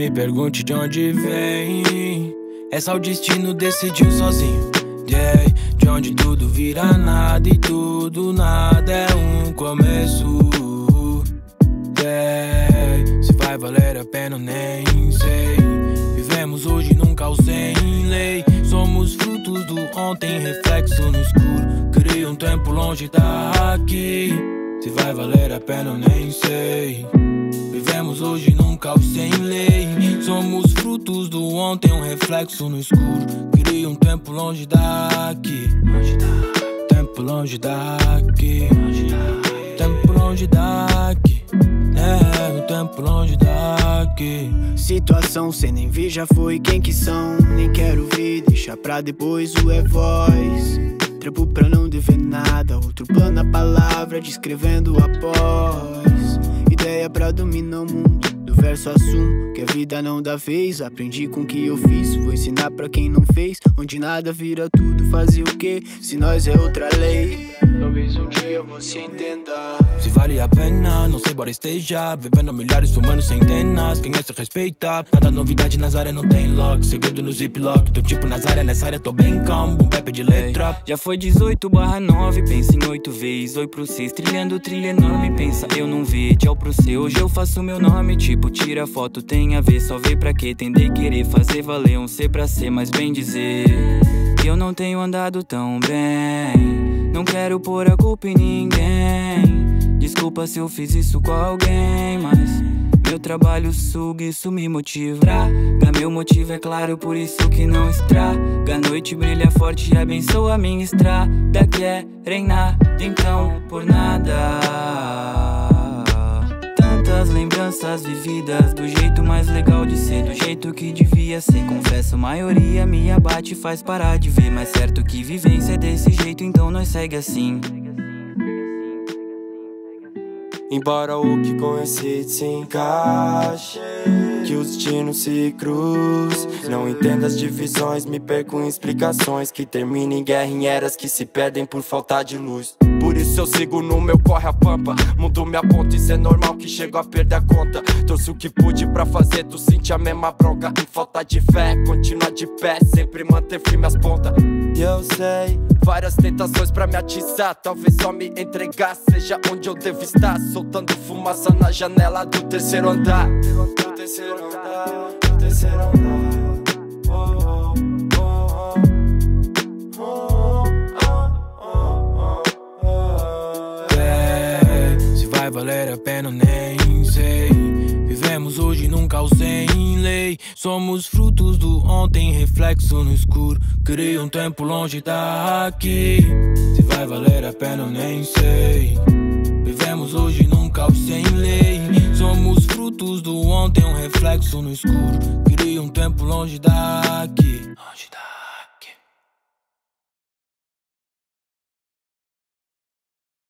me pergunte de onde vem. É só o destino decidiu sozinho. Yeah. De onde tudo vira nada e tudo nada é um começo. Yeah. Se vai valer a pena eu nem sei. Vivemos hoje num caos sem lei. Somos frutos do ontem, reflexo no escuro. Cria um tempo longe daqui. Se vai valer a pena eu nem sei. Vivemos hoje num caos sem lei. Somos frutos do ontem, um reflexo no escuro. Cria um tempo longe daqui. Tempo longe daqui. Tempo longe daqui. É, um tempo longe daqui. Situação cê nem vi, já foi quem que são. Nem quero ver, deixa pra depois o é voz. Trampo pra não dever nada, outro plano a palavra descrevendo após. Ideia pra dominar o mundo, do verso assumo que a vida não dá vez. Aprendi com o que eu fiz, vou ensinar pra quem não fez. Onde nada vira tudo, fazer o quê? Se nós é outra lei, talvez um dia você entenda. Se vale a pena, não sei, embora esteja vivendo milhares, fumando centenas. Quem é se respeita, nada novidade nas áreas, não tem lock. Segredo no ziplock, tô tipo nas áreas, nessa área tô bem calmo. Um pepe de letra. Já foi 18/9, pensa em 8 vezes. Oi pro 6, trilhando trilha enorme. Pensa eu não vi, tchau pro seu. Hoje eu faço meu nome, tipo tira foto, tem a ver. Só vê pra quê, tender querer fazer valer um ser pra ser. Mas bem dizer que eu não tenho andado tão bem. Não quero pôr a culpa em ninguém. Desculpa se eu fiz isso com alguém, mas meu trabalho suga, isso me motiva. Traga meu motivo, é claro, por isso que não estraga. A noite brilha forte e abençoa a minha estrada. Querem nada, então por nada. Tantas lembranças vividas, do jeito mais legal de ser, do jeito que devia ser. Confesso, a maioria me abate e faz parar de ver. Mas certo que vivência é desse jeito, então nós segue assim. Embora o que conheci se encaixe, que os destinos se cruzem. Não entendo as divisões, me perco em explicações que terminam em guerra, em eras que se perdem por falta de luz. Por isso eu sigo no meu corre a pampa. Mundo me aponta, isso é normal que chego a perder a conta. Trouxe o que pude pra fazer tu sentir a mesma bronca. Em falta de fé, continuar de pé, sempre manter firme as pontas. E eu sei, várias tentações pra me atiçar. Talvez só me entregar, seja onde eu devo estar. Soltando fumaça na janela do terceiro andar. Do terceiro andar, do terceiro andar. Vai valer a pena, eu nem sei. Vivemos hoje num caos sem lei. Somos frutos do ontem, reflexo no escuro. Cria um tempo longe daqui. Se vai valer a pena, eu nem sei. Vivemos hoje num caos sem lei. Somos frutos do ontem, um reflexo no escuro. Cria um tempo longe daqui.